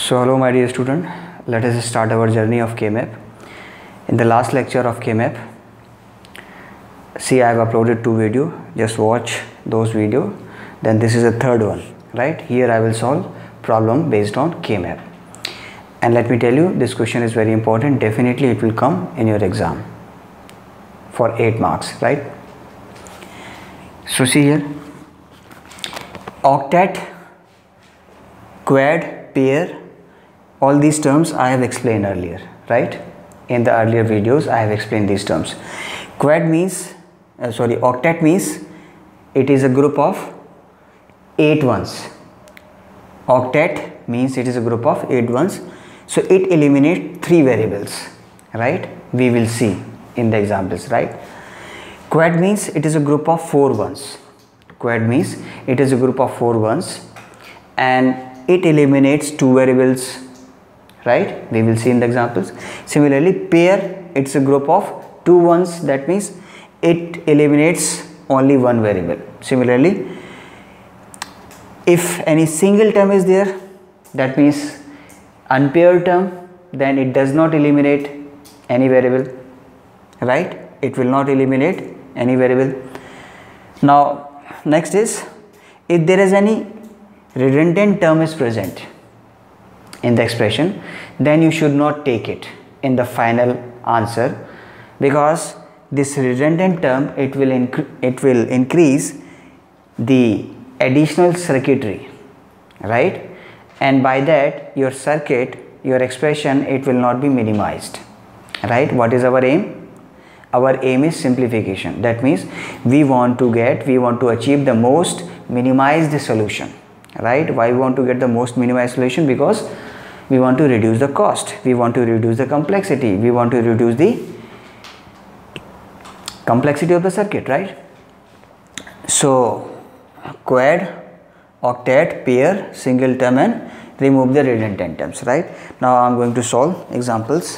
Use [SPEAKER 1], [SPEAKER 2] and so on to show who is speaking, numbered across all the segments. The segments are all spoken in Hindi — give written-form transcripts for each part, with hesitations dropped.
[SPEAKER 1] So hello my dear student, let us start our journey of K-map. In the last lecture of K-map, see I have uploaded 2 videos, just watch those videos. Then this is the third one, right? Here I will solve problem based on K-map. And let me tell you, this question is very important. Definitely it will come in your exam for 8 marks, right? So see here, octet, quad, pair, all these terms I have explained earlier, right? In the earlier videos I have explained these terms. Quad means, octet means it is a group of 8 ones. Octet means it is a group of 8 ones. So it eliminates 3 variables, right? We will see in the examples, right? Quad means it is a group of 4 ones. Quad means it is a group of 4 ones and it eliminates 2 variables, right? We will see in the examples. Similarly, pair, it's a group of 2 ones, that means it eliminates only 1 variable. Similarly, if any single term is there, that means unpaired term, then it does not eliminate any variable, right? It will not eliminate any variable. Now next is, if there is any redundant term is present in the expression, then you should not take it in the final answer, because this redundant term it will increase the additional circuitry, right? And by that your circuit, your expression, it will not be minimized, right? What is our aim? Our aim is simplification. That means we want to achieve the most minimized solution, right? Why we want to get the most minimized solution? Because we want to reduce the cost, we want to reduce the complexity, we want to reduce the complexity of the circuit, right? So quad, octet, pair, single term, and remove the redundant terms, right? Now I am going to solve examples.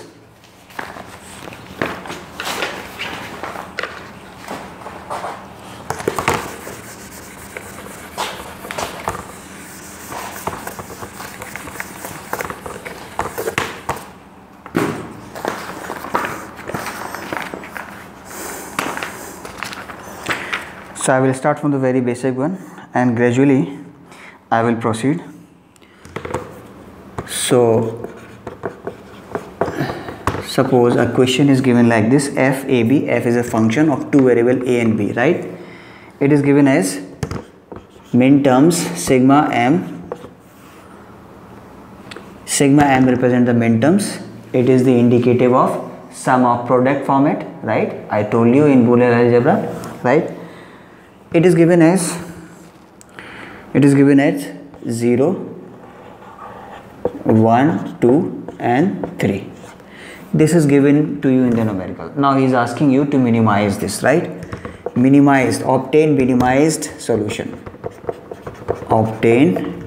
[SPEAKER 1] So I will start from the very basic one and gradually I will proceed. So suppose a question is given like this: f a b. F is a function of 2 variables a and b, right? It is given as min terms sigma m. Sigma m represent the min terms. It is the indicative of sum of product format, right? I told you in Boolean algebra, right? It is given as 0, 1, 2 and 3. This is given to you in the numerical. Now he is asking you to minimize this, right? Obtain minimized solution. Obtain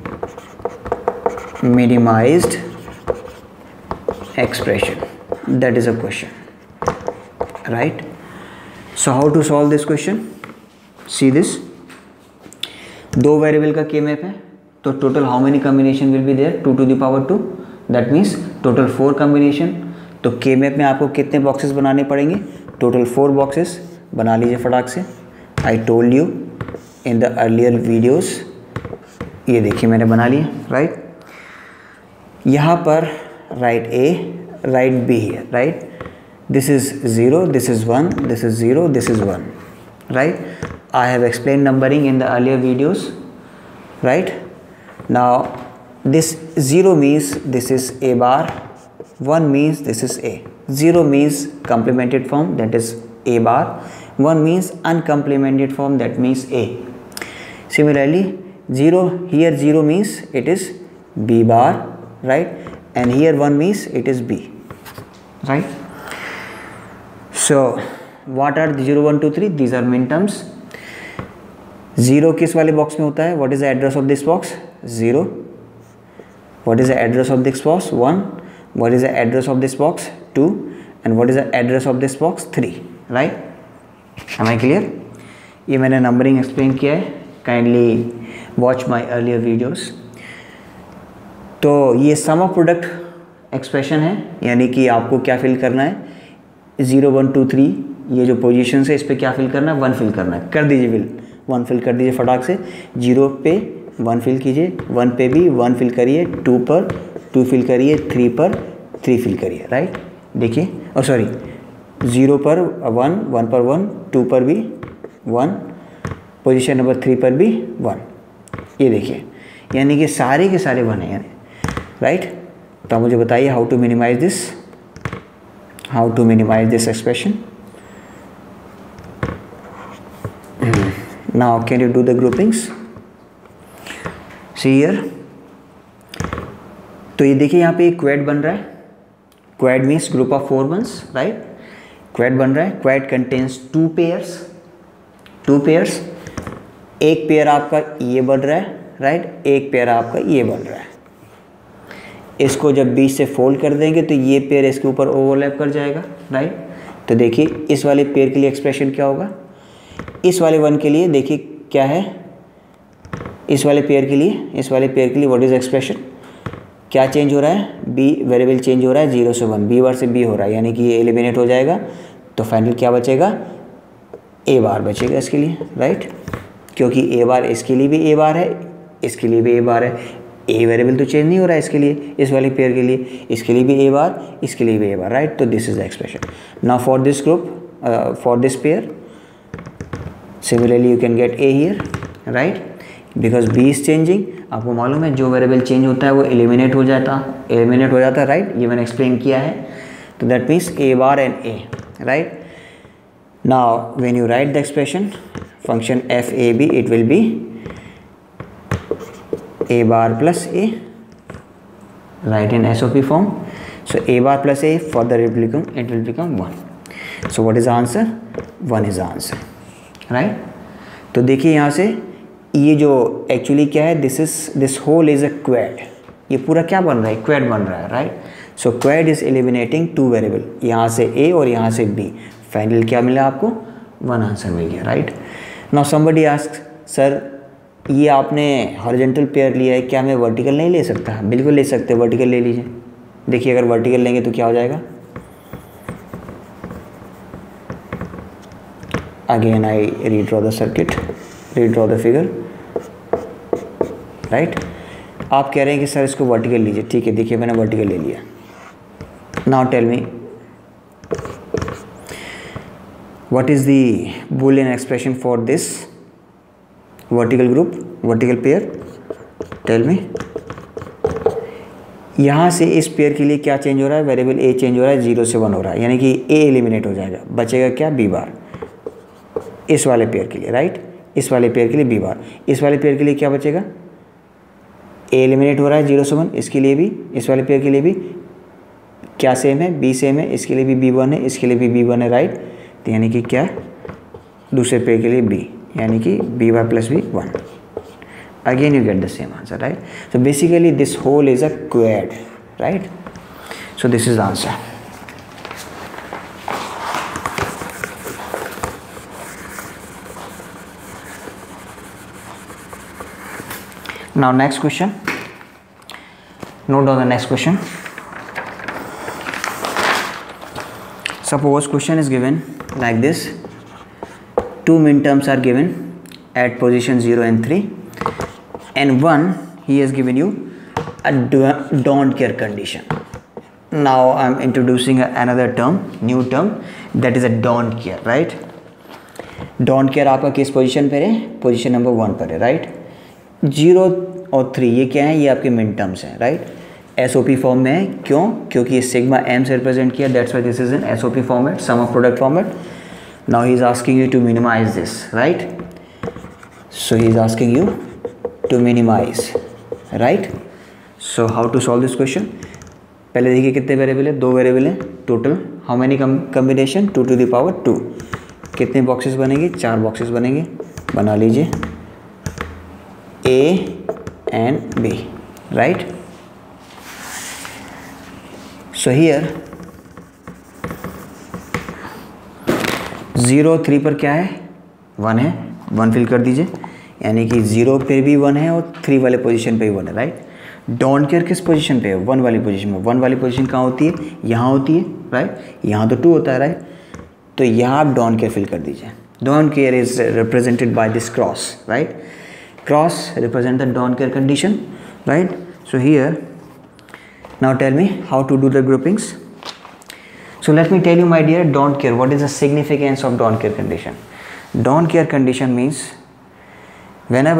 [SPEAKER 1] minimized expression. That is a question, right? So how to solve this question? See this, 2 variable का के मैप है, तो total how many combination will be there? 2 to the power 2, that means total 4 combination. तो के मैप में आपको कितने बॉक्सेस बनाने पड़ेंगे? टोटल 4 बॉक्सेस बना लीजिए फटाक से. I told you in the earlier videos. ये देखिए मैंने बना लिया, राइट? यहाँ पर write A, write B here, right? This is 0, this is 1, this is 0, this is 1, right? I have explained numbering in the earlier videos, right? Now this 0 means this is a bar, 1 means this is a. 0 means complemented form, that is a bar. 1 means uncomplemented form, that means a. Similarly, 0 here, 0 means it is b bar, right? And here 1 means it is b, right? So what are the 0, 1, 2, 3? These are min terms. 0 किस वाले बॉक्स में होता है? What is the address of this box? 0. What is the address of this box? 1. What is the address of this box? 2. And what is the address of this box? 3. Right? Am I clear? ये मैंने नंबरिंग एक्सप्लेन किया है. Kindly watch my earlier videos. तो ये सम ऑफ प्रोडक्ट एक्सप्रेशन है, यानी कि आपको क्या फिल करना है, 0 1 2 3 ये जो पोजीशन है इस पर क्या फिल करना है, 1 फिल करना है। कर दीजिए फिल, 1 फिल कर दीजिए फटाक से। 0 पे 1 फिल कीजिए, 1 पे भी 1 फिल करिए, 2 पर 2 फिल करिए, 3 पर 3 फिल करिए, राइट। देखिए, और सॉरी 0 पर 1, 1 पर 1, 2 पर भी 1, पोजीशन नंबर 3 पर भी 1, ये देखिए, यानी कि सारे के सारे 1 है, यानी राइट। तो आप मुझे बताइए how to minimize this expression. Now can you do the groupings? See here. तो ये देखिए यहाँ पे एक क्वेड बन रहा है। Quad means group of 4 ones, right. Quad बन रहा है। Quad contains 2 pairs. एक पेयर आपका ये बन रहा है, राइट, एक पेयर आपका ये बन रहा है। इसको जब बीच से फोल्ड कर देंगे तो ये पेयर इसके ऊपर ओवरलैप कर जाएगा, राइट। तो देखिए इस वाले पेयर के लिए एक्सप्रेशन क्या होगा, इस वाले 1 के लिए देखिए क्या है, इस वाले पेयर के लिए व्हाट इज एक्सप्रेशन, क्या चेंज हो रहा है, बी वेरिएबल चेंज हो रहा है 0 से 1, बी बार से बी हो रहा है, यानी कि ये एलिमिनेट हो जाएगा। तो फाइनल क्या बचेगा, ए बार बचेगा इसके लिए, राइट, क्योंकि ए बार इसके लिए भी ए बार है, इसके लिए भी ए बार है। ए वेरिएबल तो चेंज नहीं हो रहा है इसके लिए, इस वाले पेयर के लिए, इसके लिए भी ए बार, इसके लिए भी ए बार, राइट। तो this is the expression. Now for this group, for this pair similarly you can get a here, right, because b is changing। आपको मालूम है जो वेरिएबल चेंज होता है वो एलिमिनेट हो जाता है, राइट, ये मैंने एक्सप्लेन किया है। तो that means a bar and a, right. Now when you write the expression function f a b, it will be a bar plus a, right, in SOP form। So a bar plus a, further it will become 1। So what is the answer, 1 is the answer, right. तो देखिए यहाँ से ये जो एक्चुअली क्या है, this whole is a quad, ये पूरा क्या बन रहा है, क्वेड बन रहा है, right. So quad is eliminating 2 variable, यहाँ से ए और यहाँ से बी। फाइनल क्या मिला आपको, 1 आंसर मिल गया, right. Now somebody ask, sir ये आपने हॉरिजॉन्टल पेयर लिया है, क्या मैं वर्टिकल नहीं ले सकता? बिल्कुल ले सकते, वर्टिकल ले लीजिए। देखिए अगर वर्टिकल लेंगे तो क्या हो जाएगा, again I redraw the circuit, redraw the figure, right। आप कह रहे हैं कि सर इसको वर्टिकल लीजिए, ठीक है, देखिए मैंने वर्टिकल ले लिया। Now tell me what is the Boolean expression for this vertical group, vertical pair, tell me. यहाँ से इस पेयर के लिए क्या चेंज हो रहा है, वेरिएबल ए चेंज हो रहा है, 0 से 1 हो रहा है, यानी कि ए एलिमिनेट हो जाएगा, बचेगा क्या, बी बार, इस वाले पेयर के लिए, राइट, इस वाले पेयर के लिए बी बार। इस वाले पेयर के लिए क्या बचेगा, ए एलिमिनेट हो रहा है 0 से 1, इसके लिए भी, इस वाले पेयर के लिए भी क्या सेम है, बी सेम है, इसके लिए भी बी 1 है, इसके लिए भी बी 1 है, राइट। तो यानी कि क्या, दूसरे पेयर के लिए बी, यानी कि B bar plus B 1। Again you get the same answer, right. So basically this whole is a quad, right. So this is the answer. Now next question, note down the next question. Suppose question is given like this, 2 minterms are given at position 0 and 3, and one he has given you a don't care condition. Now I am introducing another term, new term, that is a don't care, right। don't care आपका किस पोजीशन पर है, पोजीशन नंबर 1 पर है, राइट। 0 और 3 ये क्या है, ये आपके मिन टर्म्स हैं, राइट। एसओपी फॉर्म में है, क्यों, क्योंकि ये सिग्मा एम से रिप्रेजेंट किया, that's why this is in SOP format, sum of product format. Now he is asking you to minimize this, right. So he is asking you to minimize, right. So how to solve this question, पहले देखिए कितने वेरिएबल है, 2 वेरिएबल है total, how many combination, 2 to the power 2, कितने बॉक्सेस बनेंगे, 4 बॉक्सेस बनेंगे, बना लीजिए, A and B, right। So here 0 3 पर क्या है, 1 है, 1 फिल कर दीजिए, यानी कि 0 पे भी 1 है और 3 वाले पोजीशन पे भी 1 है, राइट। डोंट केयर किस पोजीशन पे है, 1 वाली पोजीशन में। 1 वाली पोजीशन कहाँ होती है, यहाँ होती है, राइट। यहाँ तो 2 होता है, राइट। तो यहाँ आप डोंट केयर फिल कर दीजिए। Don't care is represented by this cross, right. Cross represent the don't care condition, right. So here now tell me how to do the groupings. So let me tell you, my dear, don't care. What is the significance of don't care condition? Don't care condition means when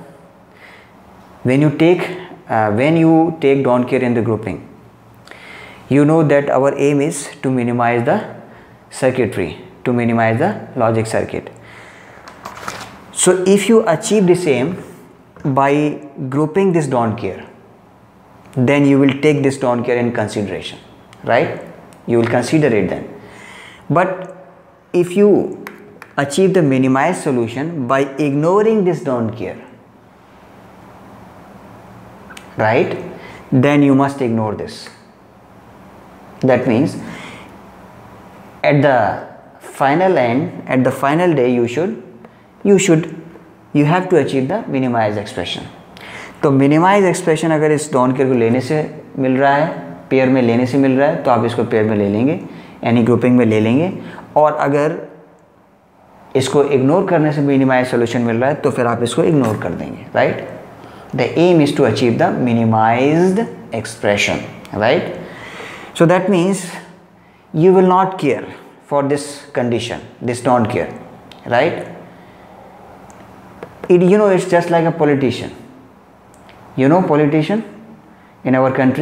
[SPEAKER 1] you take don't care in the grouping, you know that our aim is to minimize the circuitry, to minimize the logic circuit. So if you achieve the same by grouping this don't care, then you will take this don't care in consideration, right? You will consider it then. But if you achieve the minimized solution by ignoring this don't care, right, then you must ignore this. That means at the final end, at the final day, you have to achieve the minimized expression. तो मिनिमाइज एक्सप्रेशन अगर इस डोंट केयर को लेने से मिल रहा है, पेयर में लेने से मिल रहा है, तो आप इसको पेयर में ले लेंगे, यानी ग्रुपिंग में ले लेंगे। और अगर इसको इग्नोर करने से मिनिमाइज सोल्यूशन मिल रहा है तो फिर आप इसको इग्नोर कर देंगे, right. The aim is to achieve the minimised expression, right. So that means you will not care for this condition, this don't care, right? It's just like a politician. Politician in our country,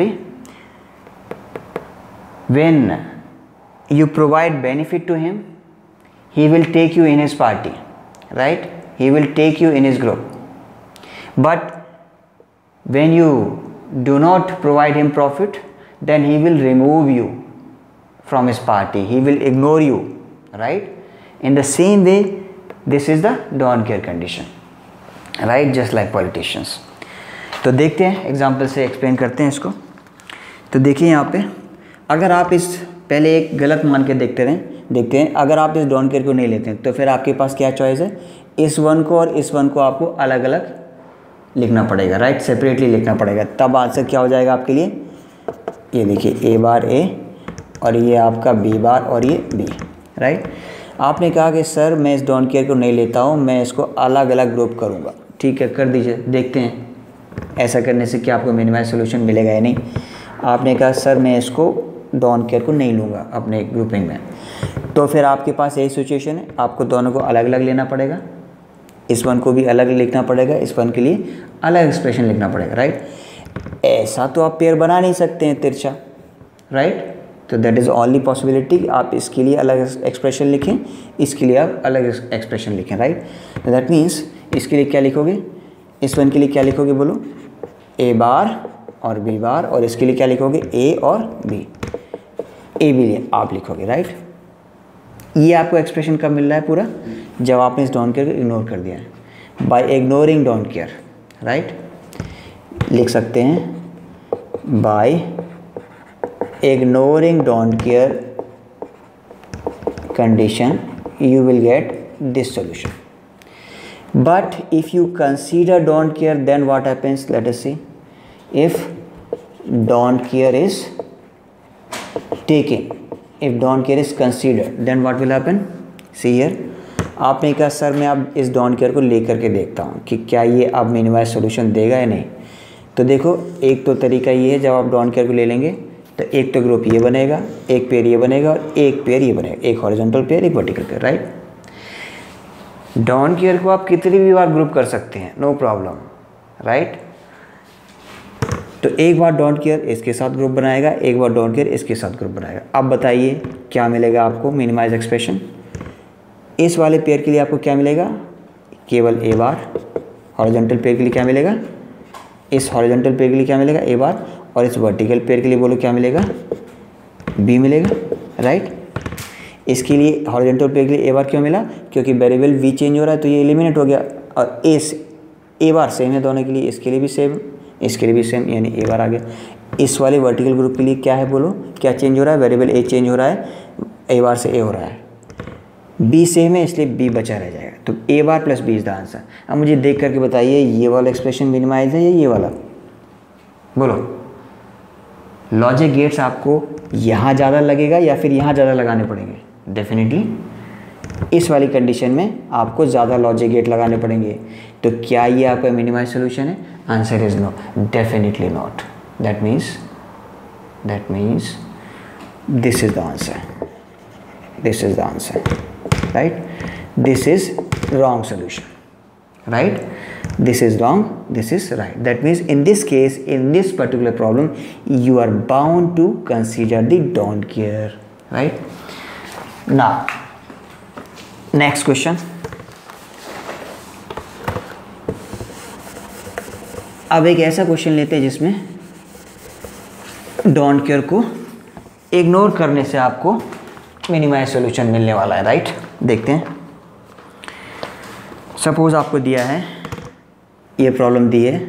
[SPEAKER 1] when you provide benefit to him, he will take you in his party, right? He will take you in his group. But when you do not provide him profit, then he will remove you from his party. He will ignore you, right? In the same way, this is the don't care condition, right? Just like politicians. तो देखते हैं एग्जाम्पल से एक्सप्लेन करते हैं इसको। तो देखिए यहाँ पे, अगर आप इस पहले एक गलत मान के देखते हैं, अगर आप इस डोंट केयर को नहीं लेते हैं तो फिर आपके पास क्या चॉइस है, इस 1 को और इस 1 को आपको अलग अलग लिखना पड़ेगा, राइट, सेपरेटली लिखना पड़ेगा। तब आंसर क्या हो जाएगा आपके लिए, ये देखिए A बार A और ये आपका B बार और ये B, राइट। आपने कहा कि सर मैं इस डोंट केयर को नहीं लेता हूँ, मैं इसको अलग अलग ग्रुप करूँगा। ठीक है, कर दीजिए, देखते हैं ऐसा करने से क्या आपको मिनिमाइज सोल्यूशन मिलेगा या नहीं। आपने कहा सर मैं इसको डोंट केयर को नहीं लूँगा अपने ग्रुपिंग में, तो फिर आपके पास यही सिचुएशन है, आपको दोनों को अलग अलग लेना पड़ेगा। इस 1 को भी अलग लिखना पड़ेगा, इस 1 के लिए अलग एक्सप्रेशन लिखना पड़ेगा, राइट। ऐसा तो आप पेयर बना नहीं सकते हैं तिरछा, राइट। तो दैट इज़ ओनली पॉसिबिलिटी, आप इसके लिए अलग एक्सप्रेशन लिखें, इसके लिए आप अलग एक्सप्रेशन लिखें, राइट। तो दैट मीन्स इसके लिए क्या लिखोगे, इस 1 के लिए क्या लिखोगे बोलो, A बार और B बार, और इसके लिए क्या लिखोगे, A और B, A B लिए आप लिखोगे, राइट। ये आपको एक्सप्रेशन कब मिल रहा है पूरा, जब आपने इस डोंट केयर को इग्नोर कर दिया है, by ignoring don't care, right. लिख सकते हैं by ignoring don't care condition you will get this solution. But if you consider don't care, then what happens, let us see. If don't care is taken, if don't care is considered, then what will happen, see here. आपने कहा सर मैं अब इस डोंट केयर को लेकर के देखता हूँ कि क्या ये अब मिनिमाइज सोल्यूशन देगा या नहीं। तो देखो, एक तो तरीका ये है, जब आप डोंट केयर को ले लेंगे तो एक तो ग्रुप ये बनेगा, एक पेयर ये बनेगा और एक पेयर ये बनेगा, एक हॉरिजॉन्टल पेयर, एक vertical pair, right. Don't care को आप कितनी भी बार ग्रुप कर सकते हैं, नो प्रॉब्लम, राइट। तो एक बार डोंट केयर इसके साथ ग्रुप बनाएगा, एक बार डोंट केयर इसके साथ ग्रुप बनाएगा। अब बताइए क्या मिलेगा आपको मिनिमाइज एक्सप्रेशन। इस वाले पेयर के लिए आपको क्या मिलेगा, केवल A बार। हॉरिजॉन्टल पेयर के लिए क्या मिलेगा, इस हॉरिजॉन्टल पेयर के लिए क्या मिलेगा, A बार, और इस वर्टिकल पेयर के लिए बोलो क्या मिलेगा, B मिलेगा, राइट। इसके लिए हॉरिजॉन्टल पेयर के लिए A बार क्यों मिला, क्योंकि वेरिएबल V चेंज हो रहा है तो ये एलिमिनेट हो गया, और A बार सेम है दोनों के लिए, इसके लिए भी सेम, इसके लिए भी सेम, यानी A बार आ गया। इस वाले वर्टिकल ग्रुप के लिए क्या है बोलो, क्या चेंज हो रहा है, वेरिएबल A चेंज हो रहा है, A बार से A हो रहा है, B सेम है इसलिए B बचा रह जाएगा। तो A bar plus B is the answer. अब मुझे देख करके बताइए ये वाला एक्सप्रेशन मिनिमाइज है या ये वाला, बोलो, लॉजिक गेट्स आपको यहाँ ज़्यादा लगेगा या फिर यहाँ ज़्यादा लगाने पड़ेंगे? डेफिनेटली इस वाली कंडीशन में आपको ज़्यादा लॉजिक गेट लगाने पड़ेंगे। तो क्या ये आपका मिनिमाइज सोल्यूशन है? Answer is no, definitely not. That means this is the answer, this is the answer, right? This is wrong solution, right? This is wrong, this is right. That means in this case, in this particular problem, you are bound to consider the don't care, right? Now next question. अब एक ऐसा क्वेश्चन लेते हैं जिसमें डोंट केयर को इग्नोर करने से आपको मिनिमाइज सॉल्यूशन मिलने वाला है, राइट? देखते हैं। सपोज आपको दिया है, ये प्रॉब्लम दी है,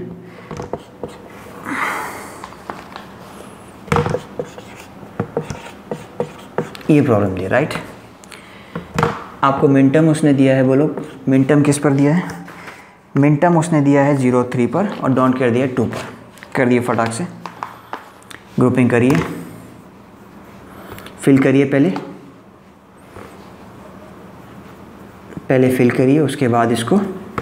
[SPEAKER 1] ये प्रॉब्लम दी है, राइट? आपको मिन टर्म उसने दिया है, बोलो मिन टर्म किस पर दिया है? मिन टर्म उसने दिया है 0-3 पर और डोंट केयर दिया है 2 पर। कर दिए फटाक से, ग्रुपिंग करिए, फिल करिए, पहले फिल करिए, उसके बाद इसको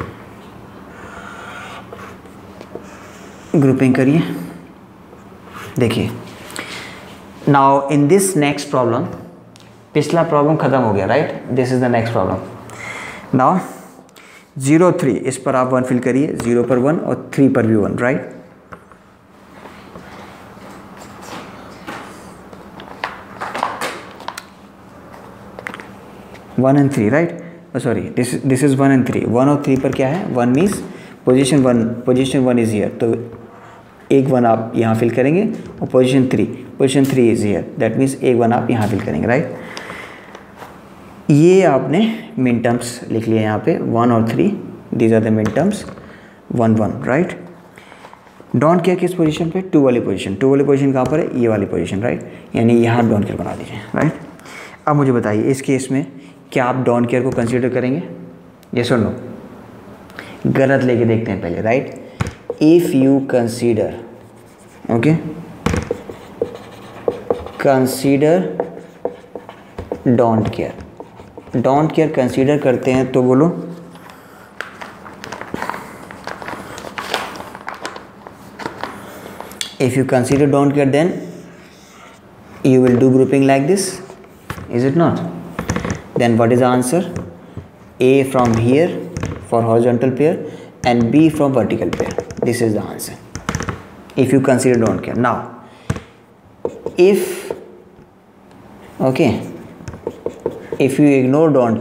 [SPEAKER 1] ग्रुपिंग करिए। देखिए, now in this next problem, पिछला प्रॉब्लम खत्म हो गया, right? This is the next problem. Now 0-3 इस पर आप 1 फिल करिए, 0 पर 1 और 3 पर भी 1, right? One and 3, right? Sorry, this is 1 and 3। 1 और 3 पर क्या है? 1 मीन्स पोजीशन 1 इज हियर, तो एक 1 आप यहाँ फिल करेंगे और position 3 is here, that means एक 1 आप यहाँ फिल करेंगे, राइट? ये आपने मिन टर्म्स लिख लिए यहाँ पे, 1 और 3, these are the min terms, 1-1, right? Don't care किस पोजीशन पे? 2 वाली पोजीशन। 2 वाली पोजीशन कहाँ पर है? ये वाली पोजीशन, राइट? यानी यहाँ डोंट केयर बना दीजिए, राइट? अब मुझे बताइए, इस केस में क्या आप डोंट केयर को कंसीडर करेंगे? यस और नो? गलत लेके देखते हैं पहले, right? If you consider, okay, consider don't care consider करते हैं तो बोलो, if you consider don't care then you will do grouping like this, is it not? Then what is the answer? A from here for horizontal pair and B from vertical pair. This is the answer if you consider don't care. Now if you ignore don't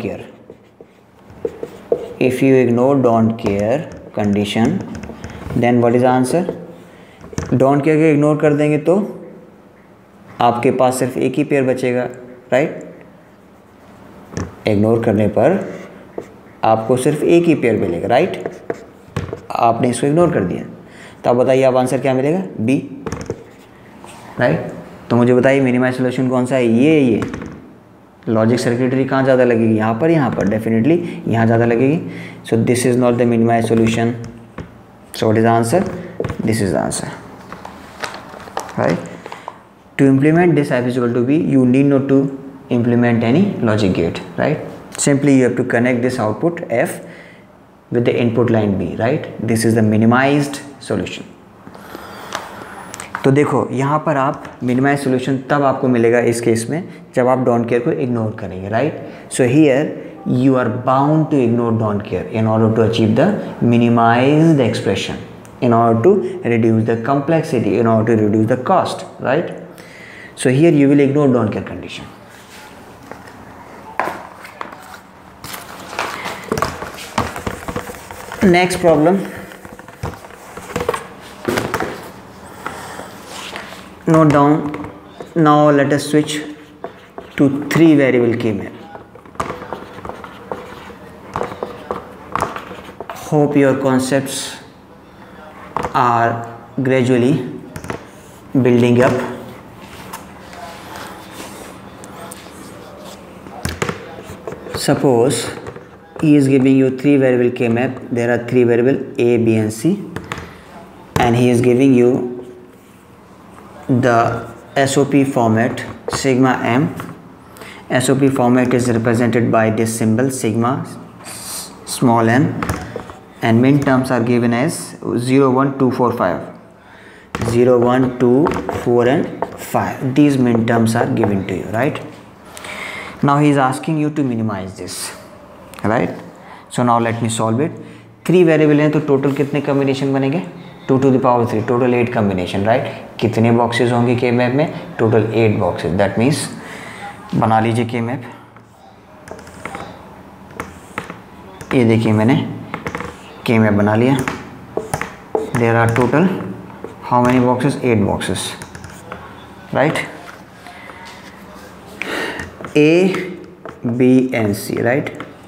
[SPEAKER 1] care condition, then what is the answer? don't care को इग्नोर कर देंगे तो आपके पास सिर्फ एक ही पेयर बचेगा, राइट? इग्नोर करने पर आपको सिर्फ एक ही पेयर मिलेगा, राइट? आपने इसको इग्नोर कर दिया, तो आप बताइए आप आंसर क्या मिलेगा? B, right? तो मुझे बताइए मिनिमाइज सॉल्यूशन कौन सा है? ये लॉजिक सर्किटरी कहाँ ज़्यादा लगेगी? यहाँ पर डेफिनेटली यहाँ ज़्यादा लगेगी। So this is not the minimize solution. So what is the answer? This is the answer, right? To implement this f is equal to b, you need not to implement any logic gate, right? Simply you have to connect this output f with the input line b, right? This is the minimized solution. तो देखो यहाँ पर आप मिनिमाइज सोल्यूशन तब आपको मिलेगा इस केस में जब आप डोंट केयर को इग्नोर करेंगे, right? So here you are bound to ignore don't care in order to achieve the minimized expression, in order to reduce the complexity, in order to reduce the cost, right? So here you will ignore don't care condition. Next problem, note down. Now let us switch to 3 variable K map. Hope your concepts are gradually building up. Suppose he is giving you 3 variable K map. There are 3 variable A, B and C, and he is giving you the SOP format sigma m. SOP format is represented by this symbol sigma small m, and min terms are given as 0, 1, 2, 4, 5. 0, 1, 2, 4 and 5. These min terms are given to you, right? Now he is asking you to minimize this, right? So now let me solve it. 3 variable हैं तो टोटल कितने कम्बिनेशन बनेंगे? 2 to the power 3, total 8 combination, right? कितने बॉक्सेस होंगे के मैप में? Total 8 boxes. दैट मीन्स बना लीजिए के मैप. ये देखिए मैंने के मैप बना लिया. There are total how many boxes? 8 boxes, right? A, B and C, right?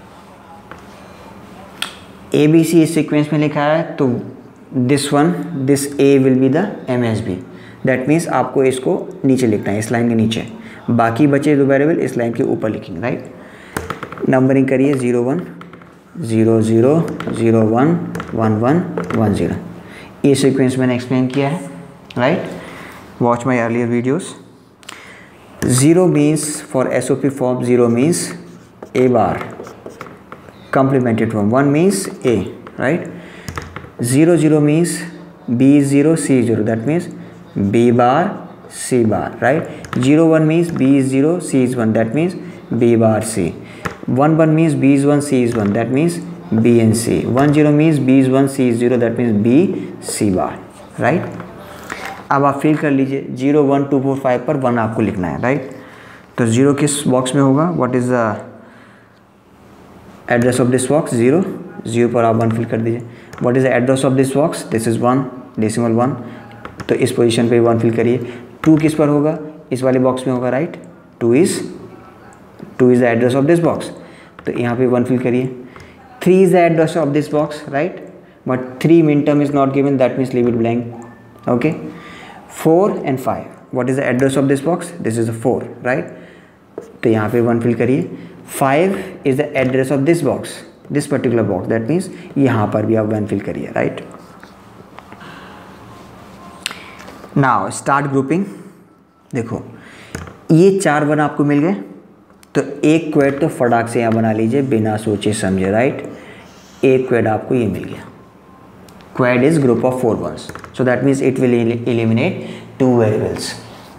[SPEAKER 1] A B C इस सीक्वेंस में लिखा है तो this A will be the MSB. That means आपको इसको नीचे लिखना है, इस लाइन के नीचे. बाकी बचे 2 वेरिएबल इस लाइन के ऊपर लिखेंगे, राइट? नंबरिंग करिए 0 1 0 0 0 1 1 1 1 0. ये सीक्वेंस मैंने एक्सप्लेन किया है, right? Watch my earlier videos. 0 means for SOP form 0 means A bar complemented from 1 means A, right? 0 0 means B is 0 C is 0, that means B bar C bar, right? 0 1 means B is 0 C is 1, that means B bar C. 1 1 means B is 1 C is 1, that means B and C. 1 0 means B is 1 C is 0, that means B C bar, right? अब आप फिल कर लीजिए. 0 1 2 4 5 पर 1 आपको लिखना है, राइट? तो 0 किस बॉक्स में होगा? What is the address of this box? 0 0 पर आप 1 फिल कर दीजिए. What is the address of this box? This is 1 decimal 1, तो इस पोजीशन पे 1 फिल करिए. 2 किस पर होगा? इस वाले बॉक्स में होगा, right? 2 is the address of this box, तो यहाँ पे 1 फिल करिए. 3 is the address of this box, right? But 3 min term is not given, that means leave it blank. Okay. 4 and 5. What is the address of this box? This is a 4, right? तो यहाँ पे 1 फिल करिए. 5 is the address of this box, this particular box. That means यहाँ पर भी आप 1 फिल करिए, right? Now start grouping. देखो ये 4 1 आपको मिल गए, तो एक क्वेड तो फटाक से यहाँ बना लीजिए बिना सोचे समझे, राइट? एक क्वेड आपको ये मिल गया. Quad is group of 4 ones, so that means it will eliminate 2 variables.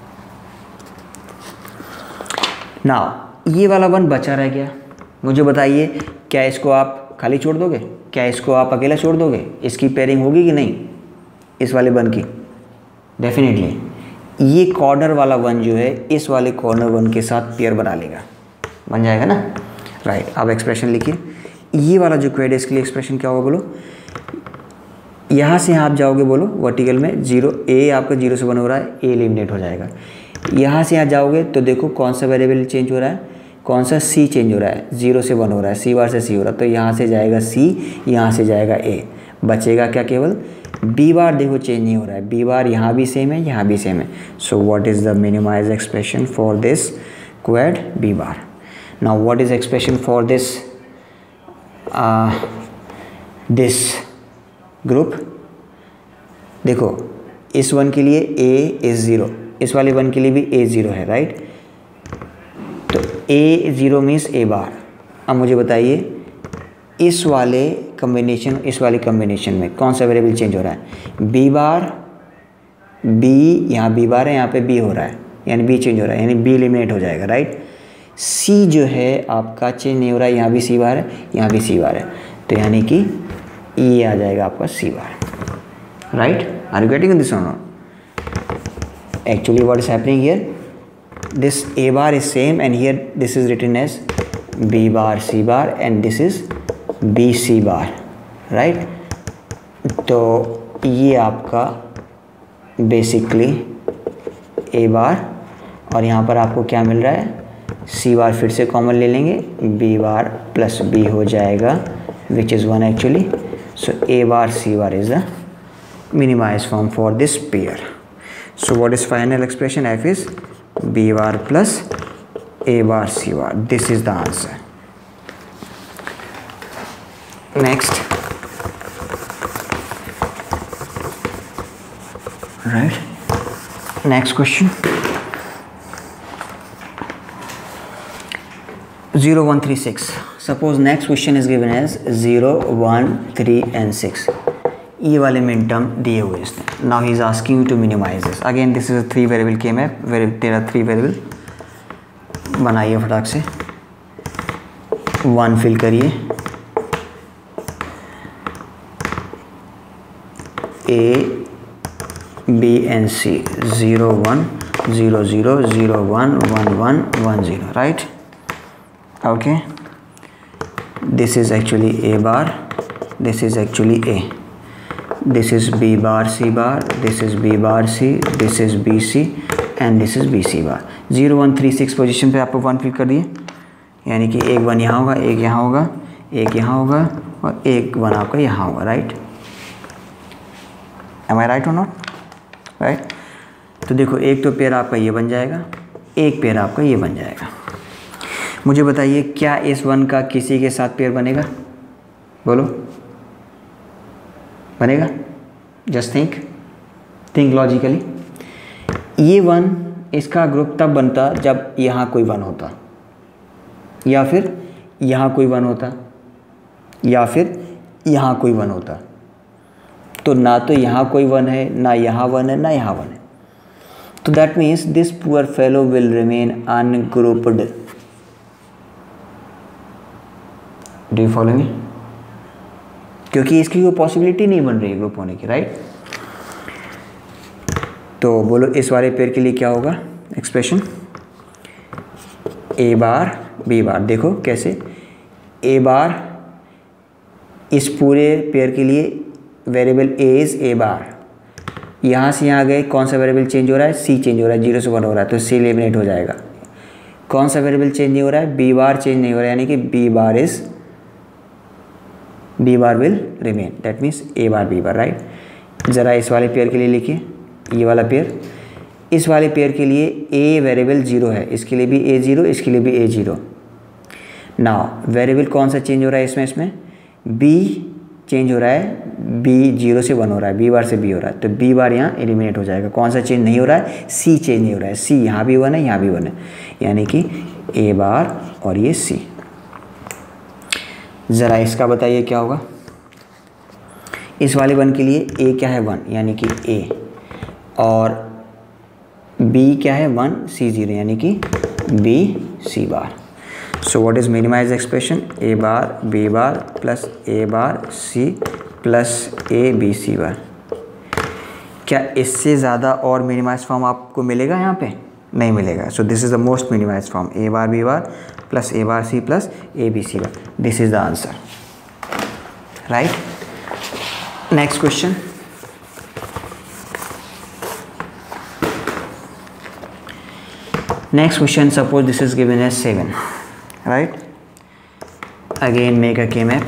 [SPEAKER 1] Now ये वाला 1 बचा रह गया. मुझे बताइए क्या इसको आप खाली छोड़ दोगे? क्या इसको आप अकेला छोड़ दोगे? इसकी पेयरिंग होगी कि नहीं इस वाले 1 की? डेफिनेटली ये कॉर्नर वाला 1 जो है इस वाले कॉर्नर 1 के साथ पेयर बना लेगा, बन जाएगा ना, राइट? आप एक्सप्रेशन लिखिए. ये वाला जो क्वेड है इसके लिए एक्सप्रेशन क्या होगा बोलो? यहाँ से आप जाओगे बोलो वर्टिकल में 0 A आपका 0 से 1 हो रहा है, A एलिमिनेट हो जाएगा. यहाँ से यहाँ जाओगे तो देखो कौन सा वेरिएबल चेंज हो रहा है, कौन सा C चेंज हो रहा है. 0 से 1 हो रहा है, C बार से C हो रहा है, तो यहाँ से जाएगा C, यहाँ से जाएगा A. बचेगा क्या? केवल B बार. देखो चेंज नहीं हो रहा है, B बार यहाँ भी सेम है, यहाँ भी सेम है. So what is the minimize expression for this quad? B bar. Now what is expression for this group? देखो इस 1 के लिए A इज़ 0, इस वाले 1 के लिए भी A 0 है, राइट? तो A 0 मीन्स A बार. अब मुझे बताइए इस वाले कम्बिनेशन में कौन सा वेरिएबल चेंज हो रहा है? B बार, B, यहाँ B बार है, यहाँ पे B हो रहा है, यानी B चेंज हो रहा है, यानी B एलिमिनेट हो जाएगा, राइट? C जो है आपका चेंज नहीं हो रहा है, यहाँ भी C बार है, यहाँ भी C बार है, तो यानी कि ये आ जाएगा आपका C bar, right? Are you getting this or not? Actually what is happening here, this A bar is same and here this is written as B bar C bar and this is B C bar, right? तो ये आपका बेसिकली A बार और यहाँ पर आपको क्या मिल रहा है? C बार फिर से कॉमन ले लेंगे, B बार प्लस B हो जाएगा which is 1 actually. So A bar C bar is the minimized form for this pair. So what is final expression? F is B bar plus A bar C bar. This is the answer. Next, right? Next question 0 1 3 6. Suppose next question is given as 0 1 3 and 6. ये वाले मिन टर्म दिए हुए इसने. Now he is asking you to minimize this. Again this is a 3 variable K map. तेरा 3 वेरिएबल बनाइए फटाक से. 1 फिल करिए, A B and C 0 1 0 0 0 1 1 1 1 0, right? Okay, this is actually A bar, this is actually A, this is B bar C bar, this is B bar C, this is B C and this is B C bar. 0 1 3 6 position पे आपको 1 फिल कर दिए, यानी कि एक 1 यहाँ होगा, एक यहाँ होगा, एक यहाँ होगा और एक 1 आपका यहाँ होगा, right? Am I right or not? Right? तो देखो एक तो पेयर आपका ये बन जाएगा, एक पेयर आपका ये बन जाएगा. मुझे बताइए क्या इस 1 का किसी के साथ पेयर बनेगा? बोलो, बनेगा? Just think logically. ये 1 इसका ग्रुप तब बनता जब यहाँ कोई 1 होता, या फिर यहाँ कोई 1 होता, या फिर यहाँ कोई 1 होता. तो ना तो यहाँ कोई 1 है, ना यहाँ 1 है, ना यहाँ 1 है. तो that means this poor fellow will remain ungrouped. Do you follow me? क्योंकि इसकी कोई पॉसिबिलिटी नहीं बन रही है ग्रुप होने की, राइट? तो बोलो इस वाले पेयर के लिए क्या होगा एक्सप्रेशन? ए बार बी बार. देखो कैसे ए बार इस पूरे पेयर के लिए वेरिएबल ए इज ए बार. यहाँ से यहाँ गए, कौन सा वेरिएबल चेंज हो रहा है? सी चेंज हो रहा है, 0 से 1 हो रहा है, तो सी एलिमिनेट हो जाएगा. कौन सा वेरिएबल चेंज नहीं हो रहा है? बी बार चेंज नहीं हो रहा है, यानी कि B bar will remain. That means A bar B bar, right? ज़रा इस वाले पेयर के लिए लिखिए, ये वाला पेयर. इस वाले पेयर के लिए ए वेरिएबल 0 है, इसके लिए भी ए 0, इसके लिए भी ए 0. नाउ वेरिएबल कौन सा चेंज हो रहा है इसमें? बी चेंज हो रहा है, बी 0 से 1 हो रहा है, बी बार से बी हो रहा है, तो बी बार यहाँ एलिमिनेट हो जाएगा. कौन सा चेंज नहीं हो रहा है? सी चेंज नहीं हो रहा है. सी यहाँ भी 1 है, यहाँ भी 1 है, यानी कि ए बार और ये सी. ज़रा इसका बताइए क्या होगा? इस वाले 1 के लिए ए क्या है? 1, यानी कि ए, और बी क्या है? 1 सी 0, यानी कि B C bar. So what is minimized expression? A bar B bar plus A bar C plus A B C bar. क्या इससे ज़्यादा और मिनिमाइज फॉर्म आपको मिलेगा यहाँ पे? नहीं मिलेगा. So this is the most minimized form. A bar B bar plus A bar C plus A B C bar. This is the answer. Right? Next question. Next question. Suppose this is given as 7. Right? Again make a K-map.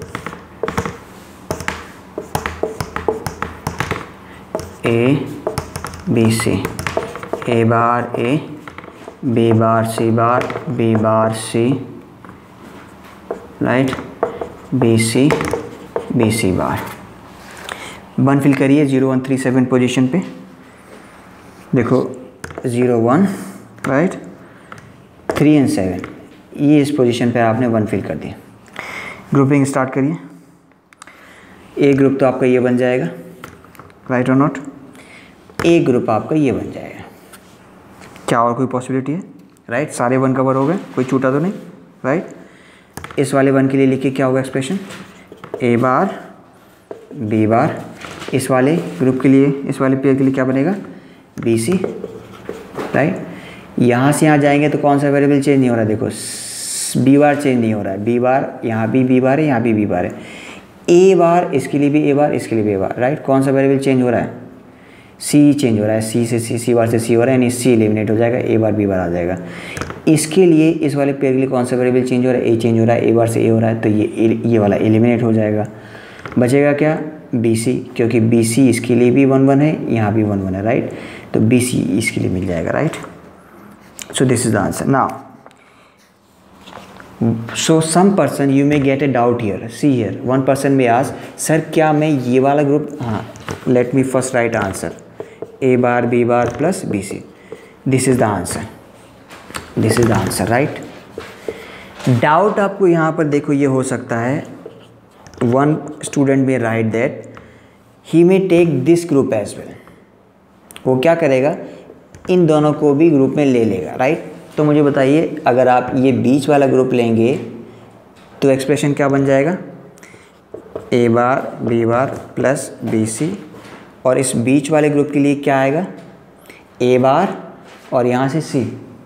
[SPEAKER 1] A B C, A bar A, B bar C bar, B bar C, right? B C B C bar. 1 fill करिए 0 1 3 7 पोजीशन पे. देखो 0 1, राइट, 3 and 7, ये इस पोजीशन पे आपने 1 फिल कर दिया. ग्रुपिंग स्टार्ट करिए. ए ग्रुप तो आपका ये बन जाएगा, राइट और नॉट? ए ग्रुप आपका ये बन जाएगा. क्या और कोई पॉसिबिलिटी है? राइट, सारे 1 कवर हो गए, कोई छूटा तो नहीं, राइट? इस वाले 1 के लिए लिखिए क्या होगा एक्सप्रेशन? ए बार बी बार. इस वाले ग्रुप के लिए, इस वाले पेयर के लिए क्या बनेगा? B C, right? यहाँ से यहाँ जाएंगे तो कौन सा वेरिएबल चेंज नहीं हो रहा है? देखो बी बार चेंज नहीं हो रहा है, बी बार यहाँ भी बी बार है, यहाँ भी बी बार है. ए बार इसके लिए भी ए बार, इसके लिए भी ए बार, राइट? कौन सा वेरिएबल चेंज हो रहा है? सी चेंज हो रहा है, सी से सी बार से सी हो रहा है, यानी सी एलिमिनेट हो जाएगा, ए बार बी बार आ जाएगा. इसके लिए इस वाले पेयर के लिए कौन सा वेरिएबल चेंज हो रहा है? ए चेंज हो रहा है, ए बार से ए हो रहा है, तो ये वाला एलिमिनेट हो जाएगा. बचेगा क्या? बी सी, क्योंकि बी सी इसके लिए भी 1 1 है, यहाँ भी 1 1 है, राइट? तो बी सी इसके लिए मिल जाएगा, right? So this is the answer. Now, so some person you may get a doubt here. See here, one person may ask, sir क्या मैं ये वाला ग्रुप, हाँ, let me first write answer. A bar B bar plus B C, this is the answer, this is the answer, right. Doubt आपको यहाँ पर देखो ये हो सकता है, one student may write that he may take this group as well, वो क्या करेगा, इन दोनों को भी ग्रुप में ले लेगा, राइट। तो मुझे बताइए अगर आप ये बीच वाला ग्रुप लेंगे तो एक्सप्रेशन क्या बन जाएगा, A bar B bar plus B C, और इस बीच वाले ग्रुप के लिए क्या आएगा, ए बार और यहाँ से सी।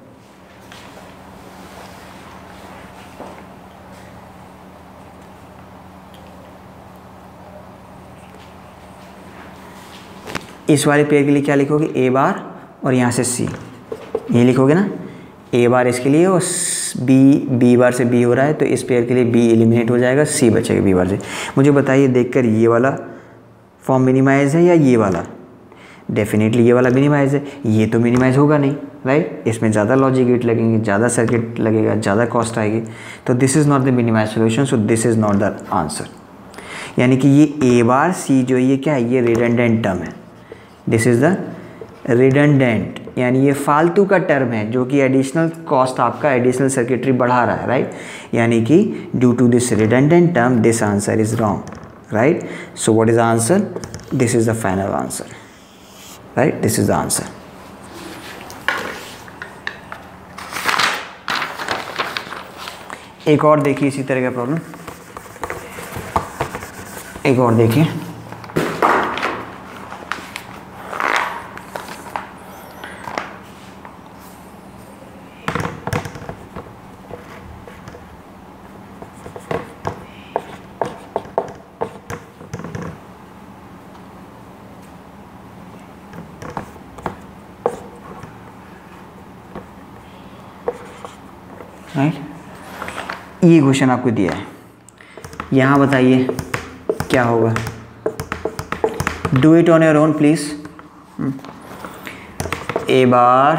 [SPEAKER 1] इस वाले पेयर के लिए क्या लिखोगे, ए बार और यहाँ से सी, ये लिखोगे ना, ए बार इसके लिए और बी बार से बी हो रहा है तो इस पेयर के लिए बी एलिमिनेट हो जाएगा, सी बचेगा बी बार से। मुझे बताइए देखकर ये वाला फॉर्म मिनिमाइज है या ये वाला, डेफिनेटली ये वाला मिनिमाइज है, ये तो मिनिमाइज होगा नहीं, राइट। इसमें ज़्यादा लॉजिक गेट लगेंगे, ज़्यादा सर्किट लगेगा, ज़्यादा कॉस्ट आएगी, तो this is not the minimize solution, so this is not the answer. यानी कि ये ए बार सी जो ये क्या है, ये रिडंडेंट टर्म है, दिस इज़ द रिडंडेंट, यानी ये फालतू का टर्म है जो कि एडिशनल कॉस्ट आपका एडिशनल सर्किटरी बढ़ा रहा है, राइट। यानी कि due to this redundant term this answer is wrong, right. So what is the answer, this is the final answer, right, this is the answer. एक और देखिए इसी तरह का प्रॉब्लम, एक और देखिए, राइट। ये क्वेश्चन आपको दिया है, यहाँ बताइए क्या होगा, do it on your own please. A bar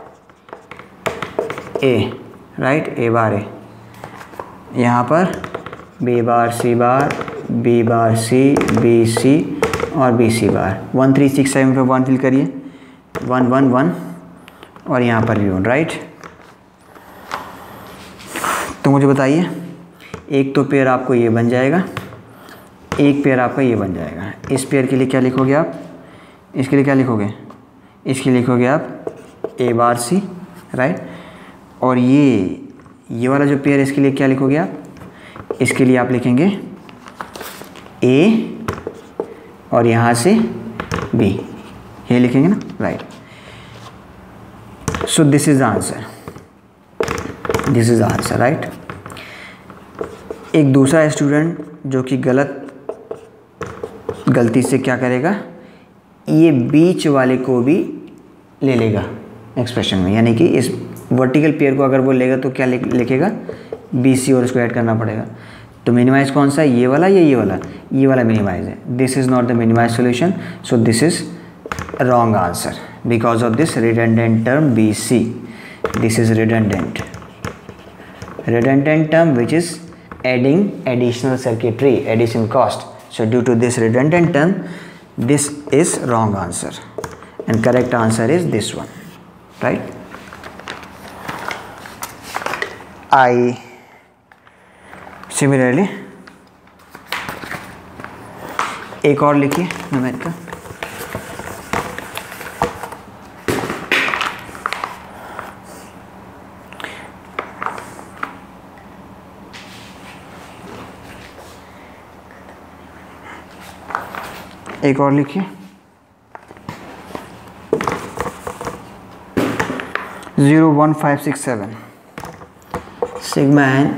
[SPEAKER 1] A, right, A bar A, यहाँ पर B bar C bar, B bar C, B C और बी सी बार, 1 3 6 7 पे 1 फिल करिए, 1 1 1 और यहाँ पर भी 1, राइट। तो मुझे बताइए एक तो पेयर आपको ये बन जाएगा, एक पेयर आपका ये बन जाएगा। इस पेयर के लिए क्या लिखोगे आप, इसके लिए क्या लिखोगे, इसके लिए लिखोगे आप ए बार सी, राइट। और ये वाला जो पेयर है इसके लिए क्या लिखोगे आप, इसके लिए आप लिखेंगे ए और यहाँ से बी, ये लिखेंगे ना, right. So this is the answer, this is the answer, right. एक दूसरा स्टूडेंट जो कि गलती से क्या करेगा, ये बीच वाले को भी ले लेगा एक्सप्रेशन में, यानी कि इस वर्टिकल पेयर को अगर वो लेगा तो क्या लिखेगा, बी सी और इसको ऐड करना पड़ेगा। तो मिनिमाइज कौन सा है, ये वाला या ये वाला, ये वाला मिनिमाइज है, this is not the minimize solution, so this is wrong answer because of this redundant term B C, this is redundant term which is adding additional circuitry, additional cost. So due to this redundant term, this is wrong answer and correct answer is this one, right. I similarly एक और लिखिए नंबर का, एक और लिखिए 01567 सिग्मा एन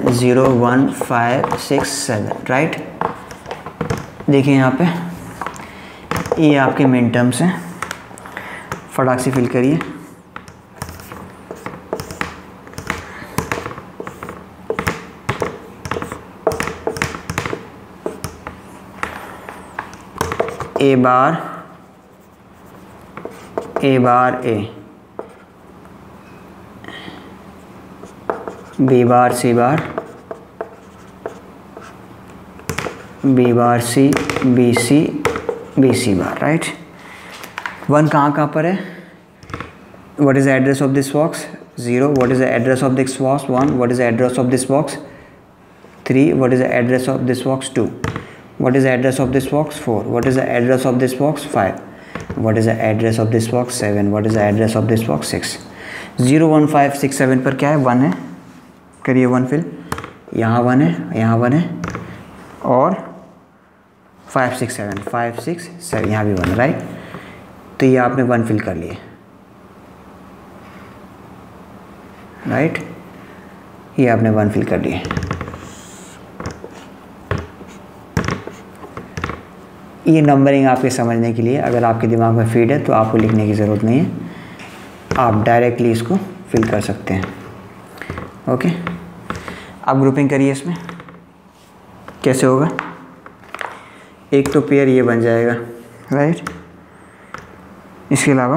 [SPEAKER 1] 01567, राइट। देखिए यहाँ पे ये आपके मेन टर्म्स हैं, फटाक से फिल करिए। A bar A, B bar C bar, B bar C, B C bar, right. 1 कहाँ पर है? What is the address of this box? 0. What is the address of this box? 1. What is the address of this box? 3. What is the address of this box? 2. What is the address of this box? 4. What is the address of this box? 5. What is the address of this box? 7. What is the address of this box? 6. 0 1 5 6 7 पर क्या है? 1 है। करिए 1 फिल। यहाँ 1 है, यहाँ 1 है, और 5 6 7 5 6 7 यहाँ भी 1 है, राइट। तो ये आपने 1 फिल कर लिए, राइट। ये आपने 1 फिल कर लिए। ये नंबरिंग आपके समझने के लिए, अगर आपके दिमाग में फीड है तो आपको लिखने की ज़रूरत नहीं है, आप डायरेक्टली इसको फिल कर सकते हैं। ओके, आप ग्रुपिंग करिए। इसमें कैसे होगा? एक तो पेयर ये बन जाएगा, राइट। इसके अलावा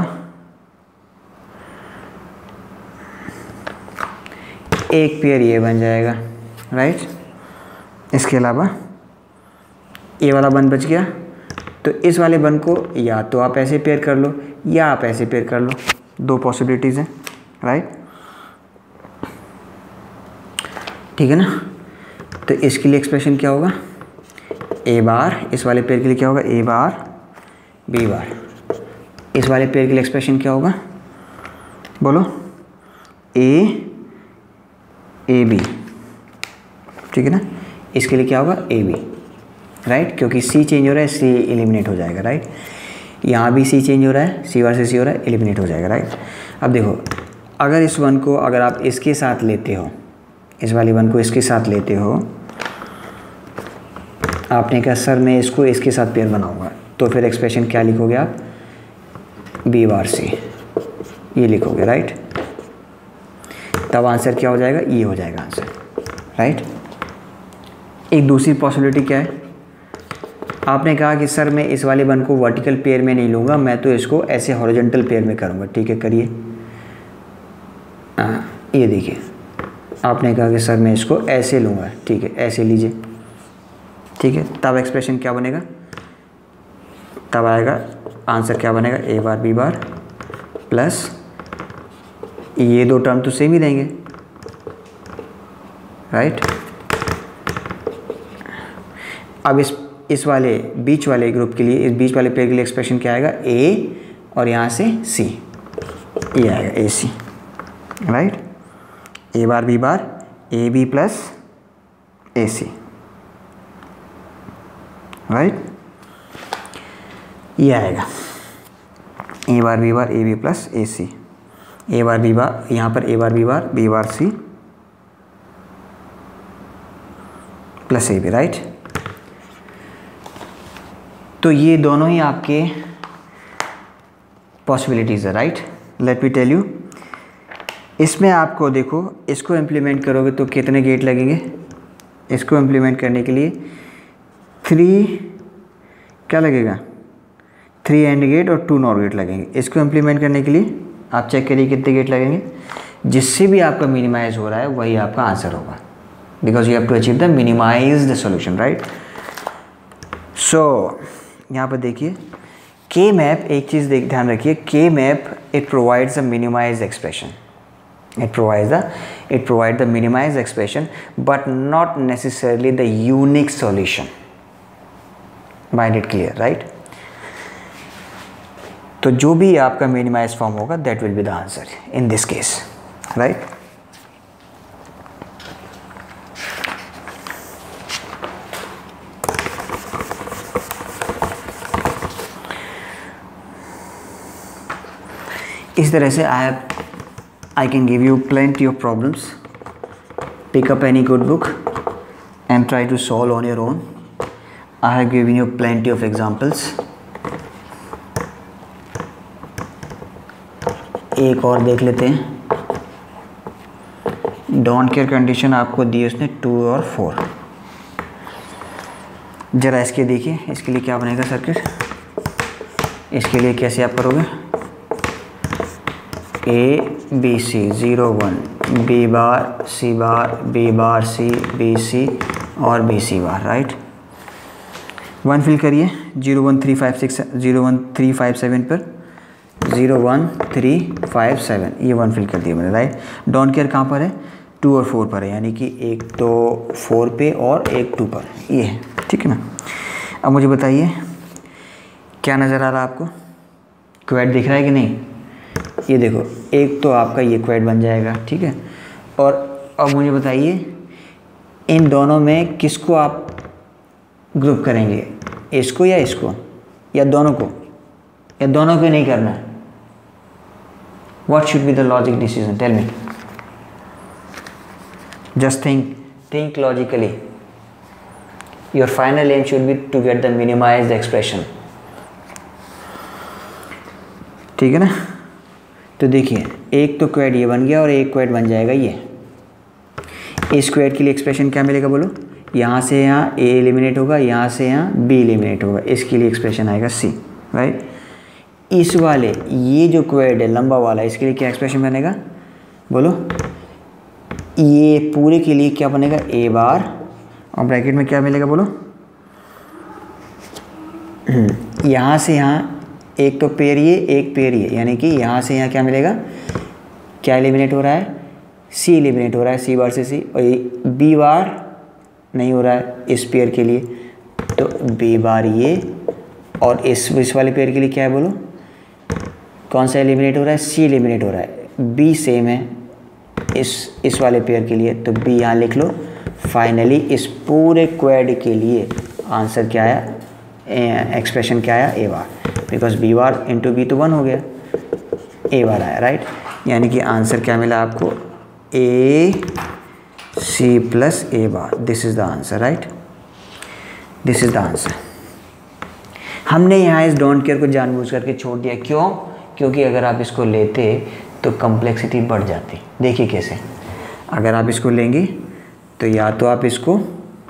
[SPEAKER 1] एक पेयर ये बन जाएगा, राइट। इसके अलावा ये वाला बन बच गया, तो इस वाले बन को या तो आप ऐसे पेयर कर लो या आप ऐसे पेयर कर लो, 2 पॉसिबिलिटीज़ हैं, राइट। ठीक है ना। तो इसके लिए एक्सप्रेशन क्या होगा? ए बार, इस वाले पेयर के लिए क्या होगा? A bar B bar. इस वाले पेयर के लिए एक्सप्रेशन क्या होगा? बोलो। ए बी, ठीक है ना। इसके लिए क्या होगा? ए बी, राइट, क्योंकि सी चेंज हो रहा है, सी एलिमिनेट हो जाएगा, राइट। यहाँ भी सी चेंज हो रहा है, सी बार से सी हो रहा है, एलिमिनेट हो जाएगा, राइट। अब देखो, अगर इस 1 को अगर आप इसके साथ लेते हो, इस वाली 1 को इसके साथ लेते हो, आपने कहा सर मैं इसको इसके साथ पेयर बनाऊंगा, तो फिर एक्सप्रेशन क्या लिखोगे आप? बी बार सी, ये लिखोगे, राइट। तब आंसर क्या हो जाएगा? ये हो जाएगा आंसर, राइट। एक दूसरी पॉसिबिलिटी क्या है? आपने कहा कि सर मैं इस वाले 1 को वर्टिकल पेयर में नहीं लूँगा, मैं तो इसको ऐसे हॉरिजॉन्टल पेयर में करूँगा। ठीक है, करिए। ये देखिए, आपने कहा कि सर मैं इसको ऐसे लूँगा, ठीक है, ऐसे लीजिए, ठीक है। तब एक्सप्रेशन क्या बनेगा? तब आएगा आंसर क्या बनेगा? ए बार बी बार प्लस ये 2 टर्म तो सेम ही रहेंगे, राइट। अब इस वाले बीच वाले ग्रुप के लिए, इस बीच वाले पेयर के लिए एक्सप्रेशन क्या आएगा? ए और यहाँ से सी, ये आएगा A C, right. A bar B bar A B plus A C, right. ये आएगा A bar B bar A B plus A C, A bar B bar, यहाँ पर A bar B bar C plus A B, right. तो ये दोनों ही आपके पॉसिबिलिटीज़ है, right. Let me tell you, इसमें आपको देखो, इसको इम्प्लीमेंट करोगे तो कितने गेट लगेंगे? इसको इम्प्लीमेंट करने के लिए 3 क्या लगेगा? 3 एंड गेट और 2 नॉर गेट लगेंगे। इसको इम्प्लीमेंट करने के लिए आप चेक करिए कितने गेट लगेंगे। जिससे भी आपका मिनिमाइज हो रहा है वही आपका आंसर होगा, because you have to achieve the minimise the solution, right. So यहाँ पर देखिए, के मैप, एक चीज़ ध्यान रखिए, K map it provides a minimise expression, it provides the minimized expression but not necessarily the unique solution. Mind it clear, right? तो जो भी आपका minimized form होगा that will be the answer in this case, right? इस तरह से I can give you plenty of problems. Pick up any good book and try to solve on your own. I have given you plenty of examples. एक और देख लेते हैं। डोंट केयर कंडीशन आपको दी उसने 2 और 4। जरा इसके देखिए, इसके लिए क्या बनेगा सर्किट? इसके लिए कैसे आप करोगे? A B C 0 1 B bar C bar B bar C B C और B C bar, right. 1 fill करिए 0 1 3 5 6 0 1 3 5 7 पर। 0 1 3 5 7, ये 1 फिल कर दिया मैंने, राइट। डोंट केयर कहाँ पर है, 2 और 4 पर है, यानी कि एक तो 4 पे और एक 2 पर, ये है, ठीक है ना। अब मुझे बताइए क्या नज़र आ रहा है आपको, क्वेड दिख रहा है कि नहीं। ये देखो, एक तो आपका ये क्वेड बन जाएगा, ठीक है। और अब मुझे बताइए इन दोनों में किसको आप ग्रुप करेंगे, इसको या इसको, या दोनों को, या दोनों को नहीं करना है। What should be the logic decision, tell me, just think logically. Your final aim should be to get the minimised expression, ठीक है ना। तो देखिए, एक तो क्वेड ये बन गया और एक क्वेड बन जाएगा ये। इस क्वेड के लिए एक्सप्रेशन क्या मिलेगा बोलो, यहाँ से यहाँ ए एलिमिनेट होगा, यहाँ से यहाँ बी एलिमिनेट होगा, इसके लिए एक्सप्रेशन आएगा सी, राइट। इस वाले ये जो क्वेड है लंबा वाला, इसके लिए क्या एक्सप्रेशन बनेगा बोलो, ये पूरे के लिए क्या बनेगा, ए बार, और ब्रैकेट में क्या मिलेगा बोलो, यहाँ से यहाँ एक तो पेयर ये, एक पेयर ये, यानी कि यहाँ से यहाँ क्या मिलेगा, क्या एलिमिनेट हो रहा है, सी एलिमिनेट हो रहा है, सी बार से सी, और ये बी बार नहीं हो रहा है इस पेयर के लिए, तो बी बार ये, और इस वाले पेयर के लिए क्या है बोलो, कौन सा एलिमिनेट हो रहा है, सी एलिमिनेट हो रहा है, बी सेम है इस वाले पेयर के लिए, तो बी यहाँ लिख लो। फाइनली इस पूरे क्वेड के लिए आंसर क्या आया, एक्सप्रेशन क्या आया, A bar, because B bar into B तो 1 हो गया, ए बार आया, राइट। यानी कि आंसर क्या मिला आपको, A C plus A bar, this is the answer, right, this is the answer. हमने यहाँ इस डोंट केयर को जानबूझ करके छोड़ दिया, क्यों, क्योंकि अगर आप इसको लेते तो कम्प्लेक्सिटी बढ़ जाती। देखिए कैसे, अगर आप इसको लेंगे तो या तो आप इसको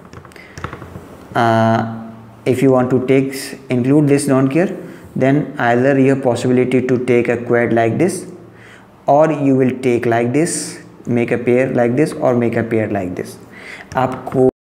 [SPEAKER 1] if you want to include this don't care, then either you have possibility to take a quad like this, or you will take like this, make a pair like this, or make a pair like this. आपको